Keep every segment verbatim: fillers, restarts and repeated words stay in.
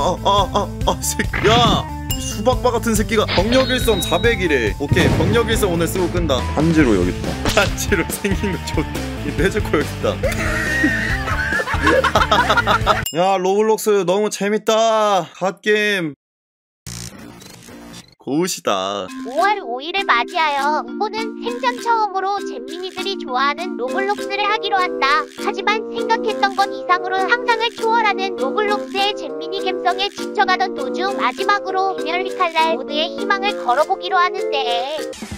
아 아 아 아 새끼 야 수박바 같은 새끼가 병력 일섬 사백이래. 오케이 병력 일섬 오늘 쓰고 끈다. 한지로 여기 있다. 한지로 생긴 거 좋다. 이 내즈코 여기 있다. 야 로블록스 너무 재밌다. 갓게임 고우시다. 오월 오일을 맞이하여 우보는 생전 처음으로 잼민이들이 좋아하는 로블록스를 하기로 한다. 하지만 생각했던 것 이상으로 상상을 초월하는 로블록스의 잼민이 감성에 지쳐가던 도중 마지막으로 이멸리칼날 모드의 희망을 걸어보기로 하는데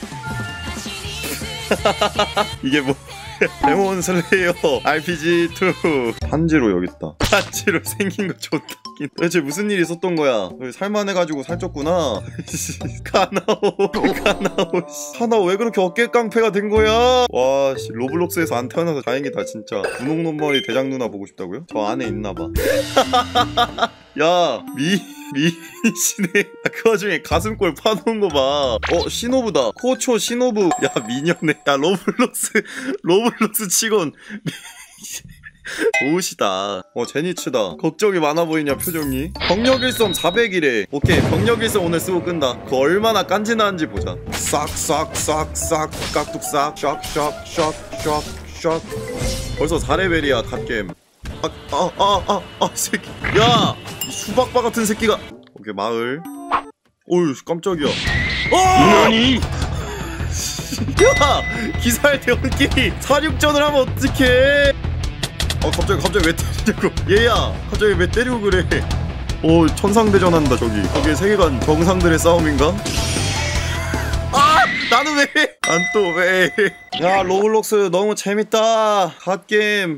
이게 뭐 데몬 슬레이어 알피지 투. 한지로 여기 있다. 한지로 생긴 거 좋다. 도대체 무슨 일이 있었던 거야? 살만해가지고 살쪘구나. 카나오 카나오 카나오 왜 그렇게 어깨 깡패가 된 거야? 와 씨, 로블록스에서 안 태어나서 다행이다 진짜. 분홍눈머리 대장 누나 보고 싶다고요? 저 안에 있나봐. 야 미 미시네. 그 와중에 가슴골 파놓은 거 봐. 어 시노부다. 코초 시노부. 야 미녀네. 야 로블록스 로블록스 치곤 좋으시다. 어 제니츠다. 걱정이 많아 보이냐 표정이. 병력 일섬 사백이래. 오케이 병력 일섬 오늘 쓰고 끈다. 그 얼마나 깐지나는지 보자. 싹싹싹싹 깍둑싹 샥샥샥샥샥. 벌써 사 레벨이야 갓게임. 아 아 아 아 아 새끼 야 이 수박바 같은 새끼가. 오케이 마을. 어휴 깜짝이야. 너니? 야 기사의 대원끼리 사육전을 하면 어떡해. 어 갑자기 갑자기 왜 때리냐고. 얘야 갑자기 왜 때리고 그래. 오 천상대전한다 저기. 저게 세계관 정상들의 싸움인가? 아 나는 왜 안 또 왜. 야 로블록스 너무 재밌다. 갓게임.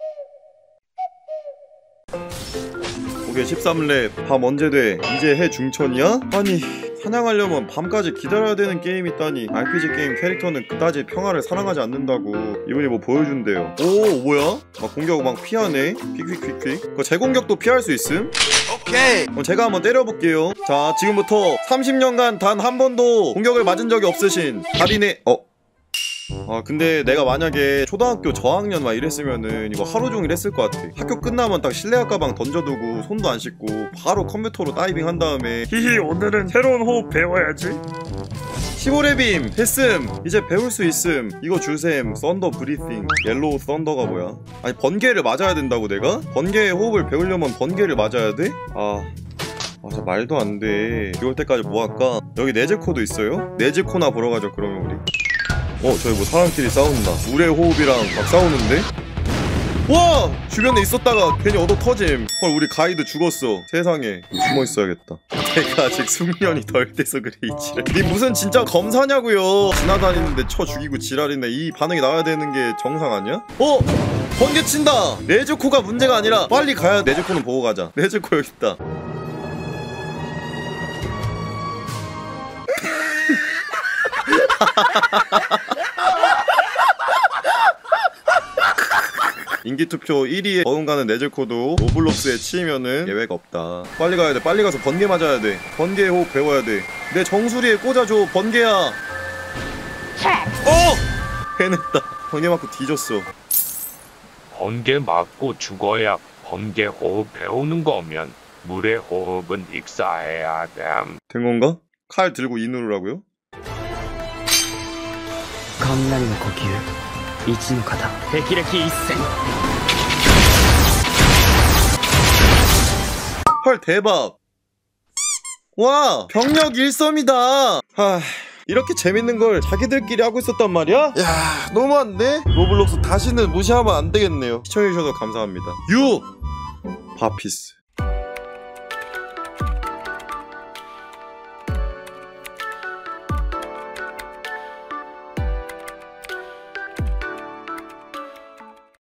오케이 십삼 렙. 밤 언제 돼? 이제 해 중천이야? 아니 사냥하려면 밤까지 기다려야 되는 게임이 있다니. 알피지 게임 캐릭터는 그다지 평화를 사랑하지 않는다고 이분이 뭐 보여준대요. 오 뭐야? 막 공격 막 피하네. 퀵퀵퀵퀵. 그거 제 공격도 피할 수 있음? 오케이. 그럼 제가 한번 때려볼게요. 자 지금부터 삼십 년간 단 한 번도 공격을 맞은 적이 없으신 달인의 어? 아 근데 내가 만약에 초등학교 저학년 막 이랬으면은 이거 하루종일 했을 것 같아. 학교 끝나면 딱 실내화 가방 던져두고 손도 안 씻고 바로 컴퓨터로 다이빙 한 다음에 히히 오늘은 새로운 호흡 배워야지. 십오 렙임 했음. 이제 배울 수 있음. 이거 주셈. 썬더 브리싱. 옐로우 썬더가 뭐야? 아니 번개를 맞아야 된다고 내가? 번개의 호흡을 배우려면 번개를 맞아야 돼? 아... 아 진짜 말도 안 돼. 이럴 때까지 뭐 할까? 여기 네즈코도 있어요? 네즈코나 보러 가죠 그러면 우리. 어 저기 뭐 사람끼리 싸운다. 물의 호흡이랑 막 싸우는데? 와! 주변에 있었다가 괜히 얻어 터짐. 헐 우리 가이드 죽었어. 세상에 숨어 있어야겠다. 내가 아직 숙련이 덜 돼서 그래 이 지랄. 니 무슨 진짜 검사냐고요. 지나다니는데 쳐 죽이고 지랄이네. 이 반응이 나와야 되는 게 정상 아니야? 어! 번개 친다! 네즈코가 문제가 아니라 빨리 가야. 네즈코는 보고 가자. 네즈코 여기 있다. 인기투표 일 위에 어흥가는 네즈코도 로블록스에 치이면은 예외가 없다. 빨리 가야돼. 빨리 가서 번개 맞아야 돼. 번개 호흡 배워야 돼. 내 정수리에 꽂아줘 번개야. 어! 해냈다. 번개 맞고 뒤졌어. 번개 맞고 죽어야 번개 호흡 배우는 거면 물의 호흡은 익사해야 됨. 된 건가? 칼 들고 이 누르라고요? 雷の呼吸一の型霹靂一閃 헐 대박. 와 병력 일섬이다. 하 이렇게 재밌는 걸 자기들끼리 하고 있었단 말이야? 야 너무한데? 로블록스 다시는 무시하면 안 되겠네요. 시청해주셔서 감사합니다. 유 바피스.